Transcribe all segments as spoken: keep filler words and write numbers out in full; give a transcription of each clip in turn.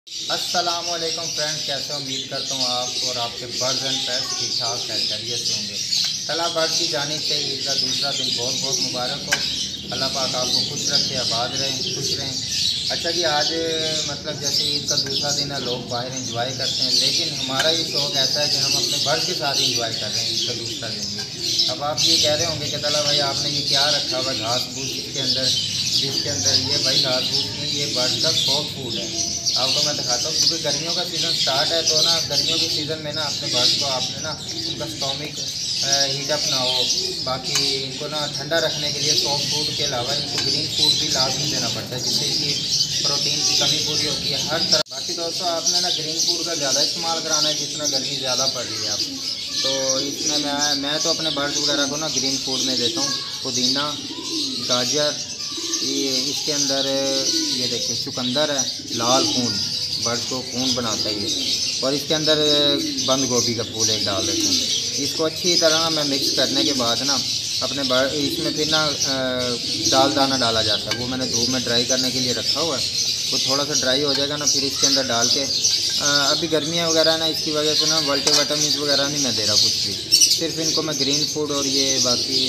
अस्सलामुअलैकुम फ्रेंड्स, कैसे उम्मीद करता हूँ आप और आपके बर्ड्स एंड पेट्स ठीक ठाक खैरियत से होंगे। तला बर्ड की जानिब से ईद का दूसरा दिन बहुत बहुत मुबारक हो। अल्लाह पाक आपको खुश रखे, आबाद रहें, खुश रहें। अच्छा जी, आज मतलब जैसे ईद का दूसरा दिन है, लोग बाहर इंजॉय करते हैं, लेकिन हमारा ये शौक़ ऐसा है कि हम अपने बर्ड के साथ इंजॉय कर रहे हैं ईद का दूसरा दिन भी। अब आप ये कह रहे होंगे कि तला भाई आपने ये क्या रखा हुआ घास फूस इसके अंदर, जिसके अंदर ये भाई घास फूस नहीं, ये बर्ड का सॉफ्ट फूड है। आपको मैं दिखाता हूँ, क्योंकि गर्मियों का सीज़न स्टार्ट है, तो ना गर्मियों के सीज़न में ना अपने बर्ड्स को आपने ना उनका स्टोमिक हीटअप ना हो, बाकी इनको ना ठंडा रखने के लिए सॉफ्ट फूड के अलावा इनको ग्रीन फूड भी लाजमी देना पड़ता है, जिससे कि प्रोटीन की कमी पूरी होती है हर तरह। बाकी दोस्तों, आपने ना ग्रीन फूड का ज़्यादा इस्तेमाल कराना है, जितना गर्मी ज़्यादा पड़ रही है आप, तो इसमें मैं मैं तो अपने बर्ड्स वगैरह को ना ग्रीन फूड में देता हूँ पुदीना, गाजर, ये इसके अंदर ये देखिए चुकंदर है, लाल खून, बर्ड को खून बनाता है ये, और इसके अंदर बंद गोभी का फूल एक डाल देता हूँ। इसको अच्छी तरह मैं मिक्स करने के बाद ना अपने बर्ड इसमें फिर ना दाल दाना डाला जाता है, वो मैंने धूप में ड्राई करने के लिए रखा हुआ है। वो थोड़ा सा ड्राई हो जाएगा ना, फिर इसके अंदर डाल के आ, अभी गर्मियाँ वगैरह ना, इसकी वजह से ना मल्टी विटामिन वगैरह नहीं मैं दे रहा कुछ भी, सिर्फ इनको मैं ग्रीन फूड और ये बाकी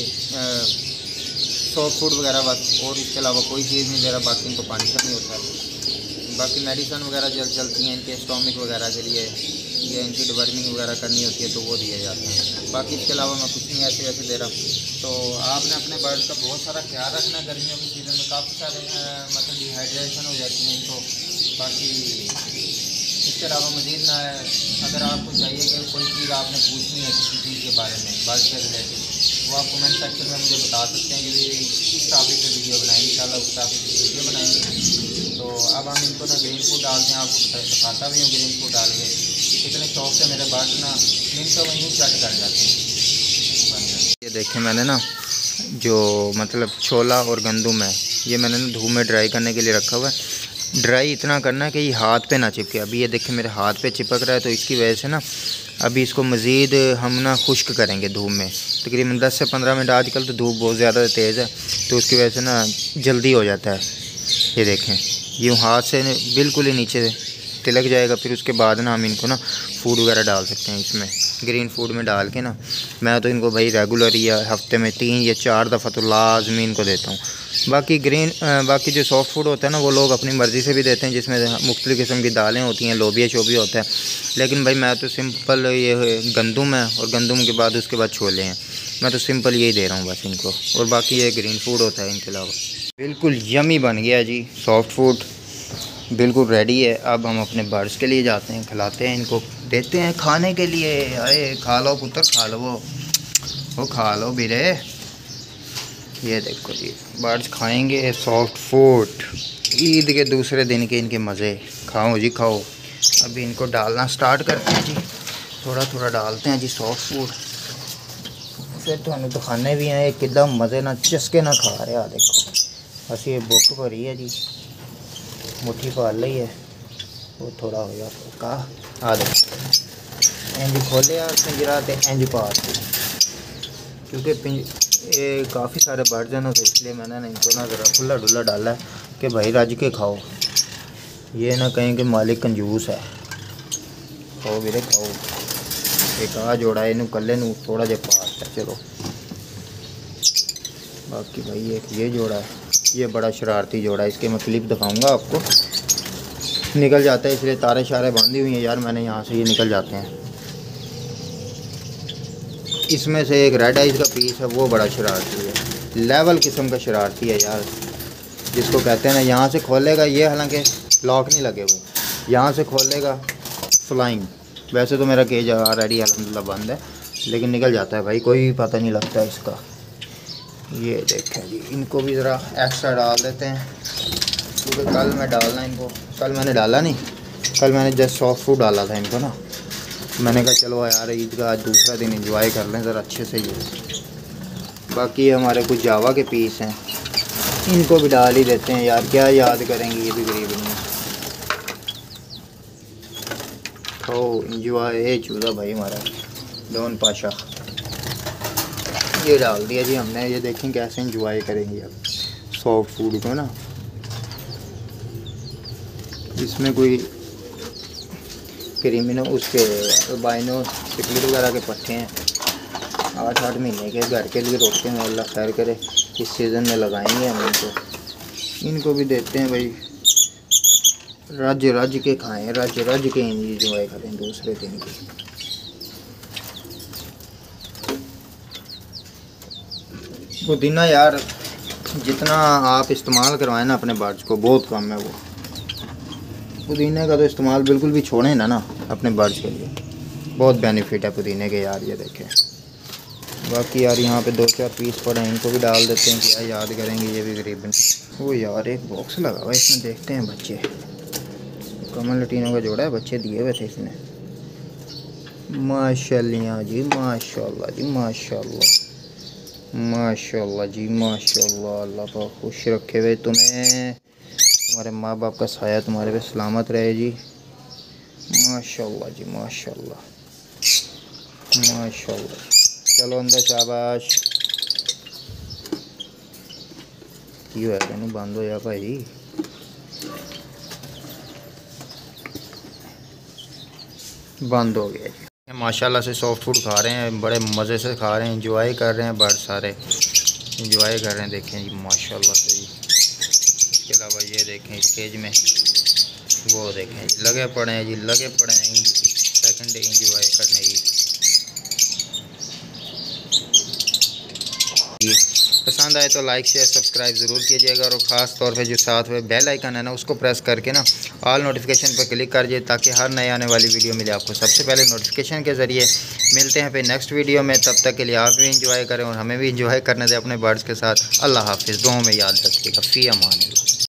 सॉफ्ट फूड वगैरह बस, और इसके अलावा कोई चीज़ नहीं दे रहा। बाकी इनको पानी का नहीं होता है। बाकी मेडिसन वगैरह जल चलती हैं इनके स्टोमिक वगैरह के लिए, ये इनकी डिवर्मिंग वगैरह करनी होती है तो वो दिए जाते हैं। बाकी इसके अलावा मैं कुछ नहीं ऐसे वैसे दे रहा। तो आपने अपने बर्ड का बहुत सारा ख्याल रखना है। गर्मियों के सीज़न में काफ़ी सारे मतलब डिहाइड्रेशन हो जाती है इनको। बाकी इसके अलावा मज़ीद ना अगर आपको चाहिए कि कोई चीज़ आपने पूछनी है किसी चीज़ के बारे में बर्ड से रिलेटेड, वो आप कमेंट सेक्शन में मुझे बता सकते हैं कि इस टॉपिक पे वीडियो बनाएंगे, इंशाल्लाह उस टॉपिक पे वीडियो बनाएंगे। तो अब हम इनको ना ग्रीन फूड डालते हैं, आपको दिखाता भी हूँ ग्रीन फूड डाल के कितने शौक से मेरे बर्ड ना मिनटों में यूँ चट कर जाते हैं। ये देखें, मैंने ना जो मतलब छोला और गंदम है, ये मैंने ना धूप में ड्राई करने के लिए रखा हुआ है। ड्राई इतना करना है कि ये हाथ पे ना चिपके। अभी ये देखें मेरे हाथ पे चिपक रहा है, तो इसकी वजह से ना अभी इसको मज़ीद हम ना खुश्क करेंगे धूप में, तकरीबन दस से पंद्रह मिनट। आजकल तो धूप बहुत ज़्यादा तेज़ है, तो उसकी वजह से ना जल्दी हो जाता है। ये देखें, यूँ हाथ से बिल्कुल ही नीचे तिलक जाएगा। फिर उसके बाद ना हम इनको ना फूड वगैरह डाल सकते हैं इसमें, ग्रीन फूड में डाल के ना। मैं तो इनको भाई रेगुलर या हफ्ते में तीन या चार दफ़ा तो लाजमी इनको देता हूँ। बाकी ग्रीन बाकी जो सॉफ्ट फूड होता है ना, वो लोग अपनी मर्ज़ी से भी देते हैं, जिसमें मुख्तलिफ़ किस्म की दालें होती हैं, लोबिया शोबिया होता है। लेकिन भाई मैं तो सिंपल ये गंदम है, और गंदम के बाद उसके बाद छोले हैं, मैं तो सिंपल यही दे रहा हूँ बस इनको। और बाकी ये ग्रीन फूड होता है इनके अलावा। बिल्कुल यमी बन गया जी, सॉफ्ट फूड बिल्कुल रेडी है। अब हम अपने बर्ड्स के लिए जाते हैं, खिलाते हैं इनको, देते हैं खाने के लिए। अरे खा लो पुत्र, खा लो, वो वो खा लो बिरे। ये देखो जी, बर्ड्स खाएंगे सॉफ्ट फूड। ईद के दूसरे दिन के इनके मज़े, खाओ जी खाओ। अभी इनको डालना स्टार्ट करते हैं जी, थोड़ा थोड़ा डालते हैं जी सॉफ्ट फूड। फिर तो दिखाने भी हैं कितना मज़े ना चस्के ना खा रहे। आ देखो, बस ये बुक भरी है जी, मुट्ठी पाल ली है, वो थोड़ा हो गया का। आ देखो इंज खोले पिंजरा तो इंज पाल, क्योंकि पिंज ये काफ़ी सारे बर्ड्स हैं ना, तो इसलिए मैंने ना इनको ना ज़रा खुला डुला डाला है कि भाई रज के खाओ। ये ना कहें कि मालिक कंजूस है। खाओ मेरे खाओ। एक आ जोड़ा है, इनू कल्ले नू थोड़ा जहा पाता है, चलो। बाकी भाई एक ये जोड़ा है, ये बड़ा शरारती जोड़ा है, इसके मैं क्लिप दिखाऊंगा आपको। निकल जाता है, इसलिए तारे शारे बांधी हुई हैं यार मैंने यहाँ से, ये निकल जाते हैं। इसमें से एक रेड आइज का पीस है, वो बड़ा शरारती है, लेवल किस्म का शरारती है यार, जिसको कहते हैं ना। यहाँ से खोलेगा ये, हालांकि लॉक नहीं लगे हुए, यहाँ से खोलेगा फ्लाइंग। वैसे तो मेरा केज ऑलरेडी अल्हम्दुलिल्लाह बंद है, लेकिन निकल जाता है भाई, कोई पता नहीं लगता इसका। ये देखें जी, इनको भी ज़रा एक्स्ट्रा डाल देते हैं, क्योंकि कल मैं डालना इनको, कल मैंने डाला नहीं, कल मैंने जस्ट सॉफ्ट फूड डाला था इनको ना। मैंने कहा चलो यार ईद का आज दूसरा दिन एंजॉय कर लें ज़रा अच्छे से ये। बाकी हमारे कुछ जावा के पीस हैं, इनको भी डाल ही देते हैं यार, क्या याद करेंगे ये भी गरीब नहीं। खाओ एंजॉय। ये चूज़ा भाई हमारा डॉन पाशा, ये डाल दिया जी हमने। ये देखें कैसे एंजॉय करेंगे अब सॉफ्ट फूड को ना। इसमें कोई क्रीमिनो उसके अल्बाइनो चिकलेट वगैरह के पट्टे हैं। आठ आठ महीने के घर के लिए रोकते हैं, अल्लाह खैर करे। इस सीज़न में लगाएंगे हम इनको इनको भी देते हैं भाई, रज रज के खाएं, रज रज के इंजॉय करें दूसरे दिन की। पुदीना यार जितना आप इस्तेमाल करवाएं ना अपने बर्ड्स को, बहुत कम है वो। पुदीने का तो इस्तेमाल बिल्कुल भी छोड़ें ना ना अपने बर्ड्स के लिए, बहुत बेनिफिट है पुदीने के यार। ये देखें, बाकी यार यहाँ पे दो चार पीस पड़े हैं, इनको भी डाल देते हैं, क्या याद करेंगे ये भी करीबन। वो यार एक बॉक्स लगा हुआ है इसमें, देखते हैं बच्चे। कमल लटीनों का जोड़ा है, बच्चे दिए हुए थे इसने। माशाल्लाह जी माशाल्लाह जी माशाल्लाह माशाल्लाह जी माशाल्लाह। अल्लाह पाक खुश रखे हुए तुम्हें, तुम्हारे माँ बाप का साया तुम्हारे पे सलामत रहे जी। माशाल्लाह जी माशाल्लाह माशाल्लाह। चलो अंदर, शाबाश। क्यों है तेन बंद होया भाई? बंद हो गया जी। माशाल्लाह से सॉफ्ट फूड खा रहे हैं, बड़े मज़े से खा रहे हैं, इंजॉय कर रहे हैं, बर्ड सारे इंजॉय कर रहे हैं। देखें जी माशाल्लाह से जी। इसके अलावा ये देखें इस केज में वो देखें जी लगे पड़े हैं जी, लगे पड़े हैं सेकंड डे इंजॉय करने की। पसंद आए तो लाइक शेयर सब्सक्राइब ज़रूर कीजिएगा, और ख़ास तौर पे जो साथ में बेल आइकन है ना उसको प्रेस करके ना ऑल नोटिफिकेशन पर क्लिक कर दीजिए, ताकि हर नए आने वाली वीडियो मिले आपको सबसे पहले नोटिफिकेशन के ज़रिए। मिलते हैं फिर नेक्स्ट वीडियो में, तब तक के लिए आप भी इंजॉय करें और हमें भी इंजॉय करने दें अपने बर्ड्स के साथ। अल्लाह हाफिज़, दुआओं में याद रखिएगा। फ़ी अमान अल्लाह।